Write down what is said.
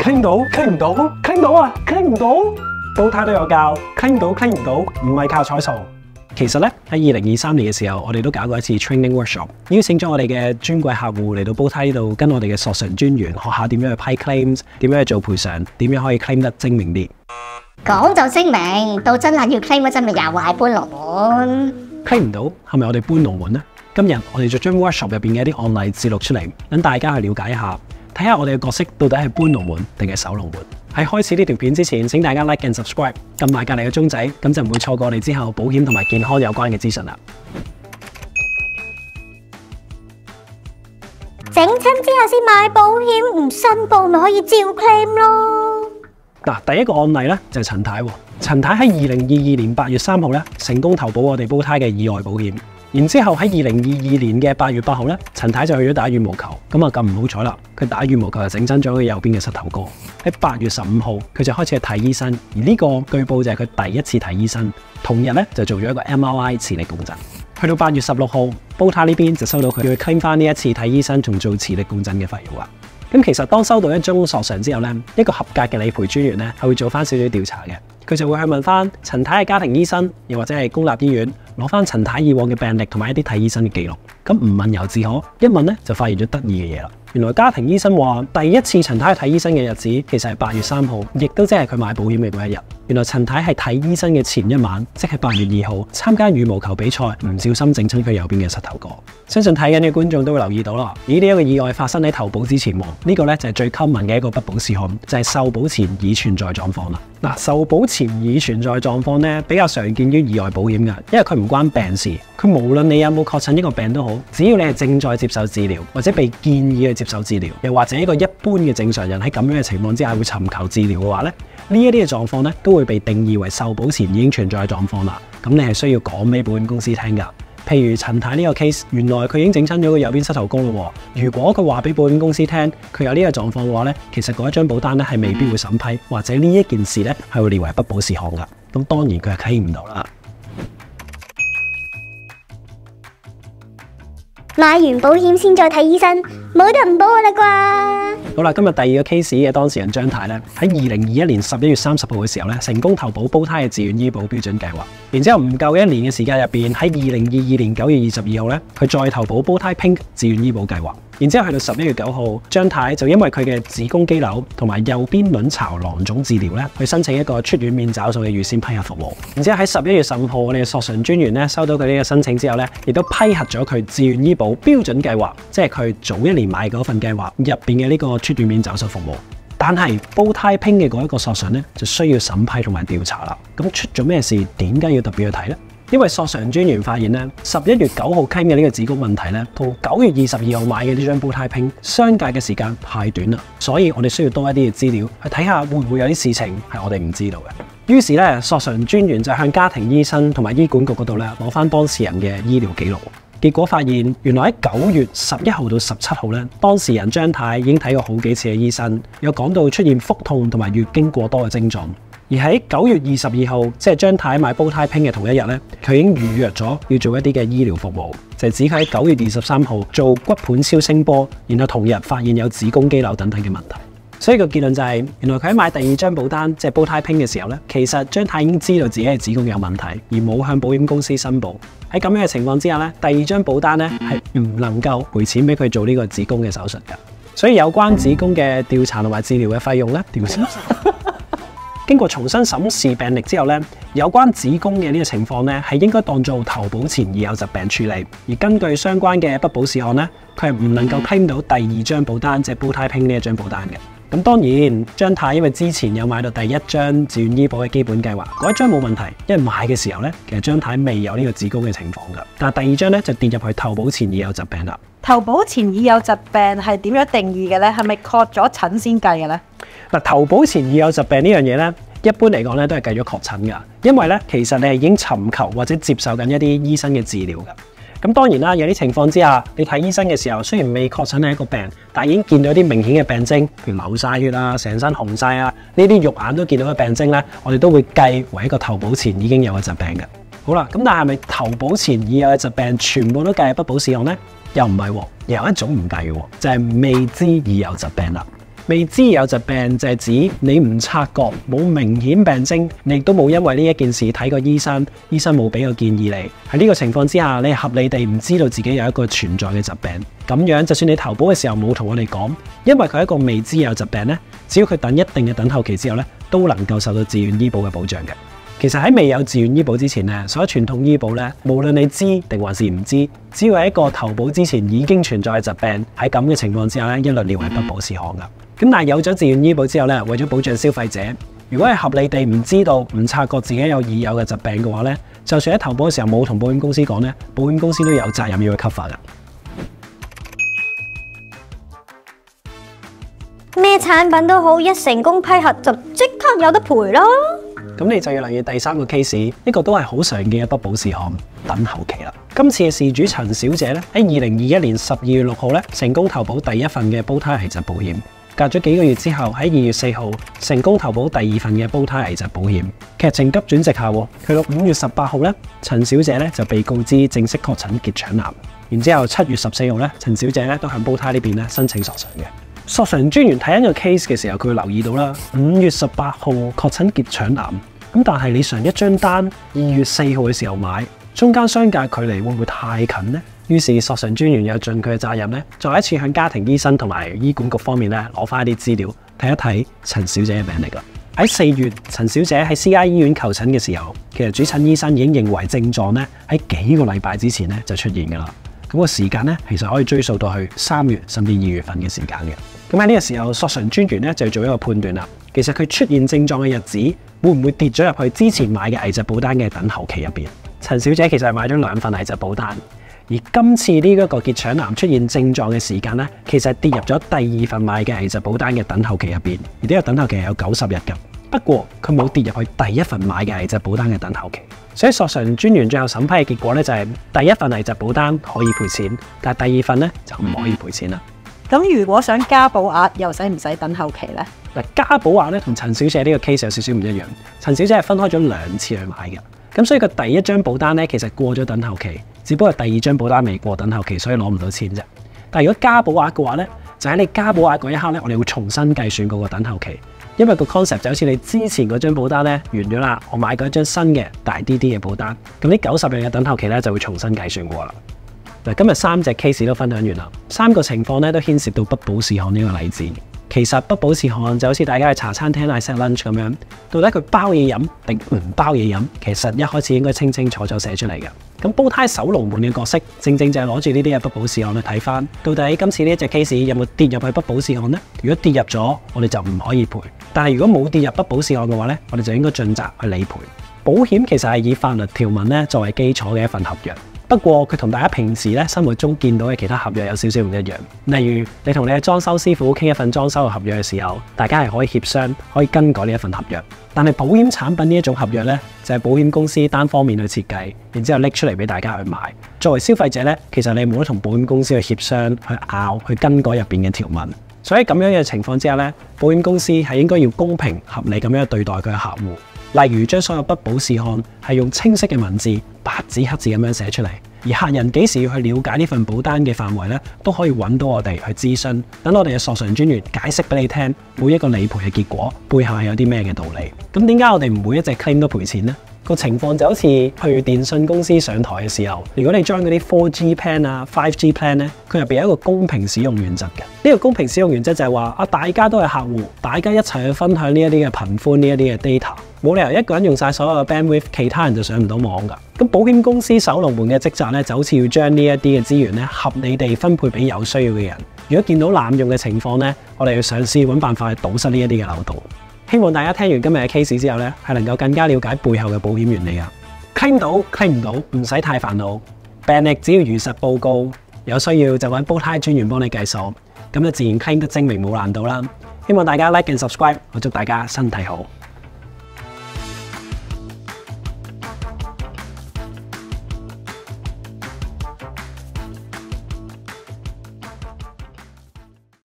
claim 到 claim 唔到 claim 到啊 claim 唔到，煲呔都有教 claim 到 claim 唔到，唔係靠彩數。其實咧喺2023年嘅時候，我哋都搞過一次 training workshop， 邀請咗我哋嘅尊貴客戶嚟到煲呔呢度，跟我哋嘅索償專員學下點樣去批 claims， 點樣去做賠償，點樣可以 claim 得精明啲。 講就精明，到真係要 claim 嗰陣咪又係搬龍門。 claim 唔到係咪我哋搬龍門呢？今日我哋就將 workshop 入邊嘅一啲案例記錄出嚟，等大家去了解一下，睇下我哋嘅角色到底係搬龍門定係守龍門。喺開始呢條片之前，請大家 like and subscribe， 撳埋隔離嘅鐘仔，咁就唔會錯過我哋之後保險同埋健康有關嘅資訊啦。 整親之後先買保險，唔申報咪可以照 claim 咯。 嗱，第一個案例咧就係陳太喎。陳太喺2022年8月3號咧成功投保我哋煲呔嘅意外保險。然之後喺2022年嘅8月8號咧，陳太就去咗打羽毛球，咁啊咁唔好彩啦，佢打羽毛球就整親咗佢右邊嘅膝頭哥。喺8月15號，佢就開始去睇醫生，而呢個據報就係佢第一次睇醫生。同日咧就做咗一個 MRI 磁力共振。去到8月16號，煲呔呢邊就收到佢要 claim 翻呢一次睇醫生同做磁力共振嘅費用啦。咁其實當收到一宗索償之後咧，一個合格嘅理賠專員咧係會做翻少少調查嘅，佢就會去問翻陳太嘅家庭醫生，又或者係公立醫院，攞翻陳太以往嘅病歷同埋一啲睇醫生嘅記錄。咁唔問由自可，一問咧就發現咗得意嘅嘢啦。原來家庭醫生話第一次陳太去睇醫生嘅日子其實係8月3號，亦都即係佢買保險嘅嗰一日。原來陳太係睇醫生嘅前一晚，即係8月2號參加羽毛球比賽，唔小心整親佢右邊嘅膝頭哥。相信睇緊嘅觀眾都會留意到啦。呢一個意外發生喺投保之前喎，呢個咧就係最 common 嘅一個不保事項，就係受保前已存在狀況啦。嗱，受保前已存在狀況咧比較常見於意外保險㗎，因為佢唔關病事，佢無論你有冇確診一個病都好，只要你係正在接受治療或者被建議去接受治療，又或者一個一般嘅正常人喺咁樣嘅情況之下會尋求治療嘅話咧，呢一啲嘅狀況咧都會被定義為受保前已經存在嘅狀況啦。咁你係需要講俾保險公司聽㗎。譬如陳太呢個 case， 原來佢已經整親咗個右邊膝頭哥咯。如果佢話俾保險公司聽佢有呢個狀況嘅話咧，其實嗰一張保單咧係未必會審批，或者呢一件事咧係會列為不保事項㗎。咁當然佢係 claim 唔到啦。 買完保險先再睇醫生，冇得唔保㗎啦啩？ 好啦，今日第二個 case 嘅當事人張太咧，喺2021年11月30號嘅時候咧，成功投保煲呔嘅自願醫保標準計劃。然之後唔夠1年嘅時間入邊，喺2022年9月22號咧，佢再投保煲呔 Pink 自願醫保計劃。然之後去到11月9號，張太就因為佢嘅子宮肌瘤同埋右邊卵巢囊腫治療咧，去申請一個出院免找數嘅預先批核服務。然之後喺11月15號，我哋嘅索償專員咧收到佢呢個申請之後咧，亦都批核咗佢自願醫保標準計劃，即係佢早1年買嗰份計劃入邊嘅呢個出院免找數服務。但係煲呔 Pink 嘅嗰一個索償咧，就需要審批同埋調查啦。咁出咗咩事？點解要特別去睇呢？因為索償專員發現咧，11月9號 claim 嘅呢個子宮問題咧，同9月22號買嘅呢張煲呔 Pink 相隔嘅時間太短啦，所以我哋需要多一啲嘅資料去睇下會唔會有啲事情係我哋唔知道嘅。於是咧，索償專員就向家庭醫生同埋醫管局嗰度咧攞翻當事人嘅醫療記錄，結果發現原來喺9月11號到17號咧，當事人張太已經睇過好幾次嘅醫生，有講到出現腹痛同埋月經過多嘅症狀。而喺9月22號，即係張太買煲呔 Pink 嘅同一日咧，佢已經預約咗要做一啲嘅醫療服務，就係指佢喺9月23號做骨盤超聲波，然後同日發現有子宮肌瘤等等嘅問題。所以個結論就係，原來佢喺買第二張保單，即係煲呔 Pink 嘅時候咧，其實張太已經知道自己係子宮有問題，而冇向保險公司申報。喺咁樣嘅情況之下咧，第二張保單咧係唔能夠賠錢俾佢做呢個子宮嘅手術㗎。所以有關子宮嘅調查同埋治療嘅費用咧，經過重新審視病歷之後咧，有關子宮嘅呢個情況咧，係應該當做投保前已有疾病處理，而根據相關嘅不保事項咧，佢係唔能夠 claim 到第二張保單，即係煲呔 Pink 呢一張保單嘅。咁當然，張太因為之前有買到第一張自願醫保嘅基本計劃，嗰一張冇問題，因為買嘅時候咧，其實張太未有呢個子宮嘅情況㗎。但係第二張咧就跌入去投保前已有疾病啦。 投保前已有疾病係點樣定義嘅咧？係咪確咗診先計嘅咧？ 嗱，投保前已有疾病呢樣嘢咧，一般嚟講咧都係計咗確診㗎，因為咧其實你係已經尋求或者接受緊一啲醫生嘅治療㗎。咁當然啦，有啲情況之下，你睇醫生嘅時候，雖然未確診係一個病，但係已經見到一啲明顯嘅病徵，譬如流晒血啊、成身紅晒啊，呢啲肉眼都見到嘅病徵咧，我哋都會計為一個投保前已經有嘅疾病嘅。好啦，咁但係咪投保前已有嘅疾病全部都計係不保事項咧？又唔係喎，有一種唔計嘅喎，就係未知已有疾病啦。 未知有疾病就係指你唔察覺，冇明顯病徵，你亦都冇因為呢一件事睇過醫生，醫生冇俾個建議你。喺呢個情況之下，你係合理地唔知道自己有一個存在嘅疾病。咁樣就算你投保嘅時候冇同我哋講，因為佢係一個未知有疾病呢，只要佢等一定嘅等候期之後呢，都能夠受到自願醫保嘅保障嘅。其實喺未有自願醫保之前呢，所有傳統醫保呢，無論你知定還是唔知，只要喺一個投保之前已經存在嘅疾病，喺咁嘅情況之下呢，一律列為不保事項噶。咁但係有咗自願醫保之後呢，為咗保障消費者，如果係合理地唔知道、唔察覺自己有已有嘅疾病嘅話呢，就算喺投保嘅時候冇同保險公司講呢，保險公司都有責任要去 cover 噶。 咩產品都好，一成功批核就即刻有得賠咯。 咁你就要留意第三個 case， 呢個都係好常見嘅不保事項，等候期啦。今次嘅事主陳小姐咧，喺2021年12月6號咧，成功投保第一份嘅煲胎危疾保險。隔咗幾個月之後，喺2月4號成功投保第二份嘅煲胎危疾保險。劇情急轉直下，去到5月18號咧，陳小姐咧就被告知正式確診結腸癌。然之後7月14號咧，陳小姐咧都向煲胎呢邊咧申請索償嘅。索償專員睇緊個 case 嘅時候，佢會留意到啦，5月18號確診結腸癌，咁但係你上一張單2月4號嘅時候買，中間相隔距離會唔會太近呢？於是索償專員有盡佢嘅責任咧，再一次向家庭醫生同埋醫管局方面咧攞翻一啲資料，睇一睇陳小姐嘅病歷啦。喺4月，陳小姐喺私家醫院求診嘅時候，其實主診醫生已經認為症狀咧喺幾個禮拜之前咧就出現㗎啦。咁個時間咧，其實可以追溯到去3月甚至2月份嘅時間嘅。咁喺呢個時候，索償專員咧就要做一個判斷啦。其實佢出現症狀嘅日子，會唔會跌咗入去之前買嘅危疾保單嘅等候期入邊？陳小姐其實係買咗2份危疾保單，而今次呢一個結腸癌出現症狀嘅時間咧，其實係跌入咗第2份買嘅危疾保單嘅等候期入邊，而呢個等候期係有90日㗎。不過佢冇跌入去第一份買嘅危疾保單嘅等候期。所以索償專員最後審批嘅結果咧就係第一份危疾保單可以賠錢，但係第2份咧就唔可以賠錢啦。 咁如果想加保額，又使唔使等候期呢？ 嗱，加保額咧同陳小姐呢個 case 有少少唔一樣。陳小姐係分開咗2次去買嘅，咁所以佢第一張保單咧其實過咗等候期，只不過第2張保單未過等候期，所以攞唔到錢啫。但係如果加保額嘅話咧，就喺你加保額嗰一刻咧，我哋會重新計算嗰個等候期。因為個 concept 就好似你之前嗰張保單咧完咗啦，我買過一張新嘅大啲嘅保單，咁呢90日嘅等候期咧就會重新計算過啦。嗱，今日3隻 case 都分享完啦，3個情況咧都牽涉到不保事項呢個例子。其實不保事項就好似大家去茶餐廳嗌 set lunch 咁樣，到底佢包嘢飲定唔包嘢飲，其實一開始應該清清楚楚寫出嚟嘅。咁煲胎守龍門嘅角色，正正就係攞住呢啲嘅不保事項去睇翻，到底今次呢一隻 case 有冇跌入去不保事項呢？如果跌入咗，我哋就唔可以賠；但係如果冇跌入不保事項嘅話呢，我哋就應該盡責去理賠。保險其實係以法律條文咧作為基礎嘅一份合約。不過佢同大家平時咧生活中見到嘅其他合約有少少唔一樣。例如你同你嘅裝修師傅傾一份裝修嘅合約嘅時候，大家係可以協商，可以更改呢一份合約。但係保險產品呢一種合約咧，就係保險公司單方面去設計，然之後拎出嚟俾大家去買。作為消費者咧，其實你冇得同保險公司去協商、去拗、去更改入邊嘅條文。所以咁樣嘅情況之下咧，保險公司係應該要公平合理咁樣對待佢嘅客戶。例如將所有不保事項係用清晰嘅文字白紙黑字咁樣寫出嚟，而客人幾時要去了解呢份保單嘅範圍咧，都可以揾到我哋去諮詢，等我哋嘅索償專員解釋俾你聽，每一個理賠嘅結果背後係有啲咩嘅道理。咁點解我哋唔每一隻 claim 都賠錢呢？個情況就好似去電信公司上台嘅時候，如果你將嗰啲 4G plan 啊、5G plan 咧，佢入邊有一個公平使用原則嘅。呢個公平使用原則就係話大家都係客戶，大家一齊去分享呢一啲嘅頻寬、呢一啲嘅 data， 冇理由一個人用晒所有嘅 bandwidth， 其他人就上唔到網㗎。咁保險公司守龍門嘅職責咧，就好似要將呢一啲嘅資源咧合理地分配俾有需要嘅人。如果見到濫用嘅情況咧，我哋要嘗試揾辦法去堵塞呢一啲嘅漏洞。希望大家聽完今日嘅 case 之後咧，係能夠更加了解背後嘅保險原理啊！claim 到 claim 唔到，唔使太煩惱。病歷只要如實報告，有需要就揾煲胎專員幫你計數，咁就自然 claim 得精明冇難度啦。希望大家 like and subscribe，我祝大家身體好。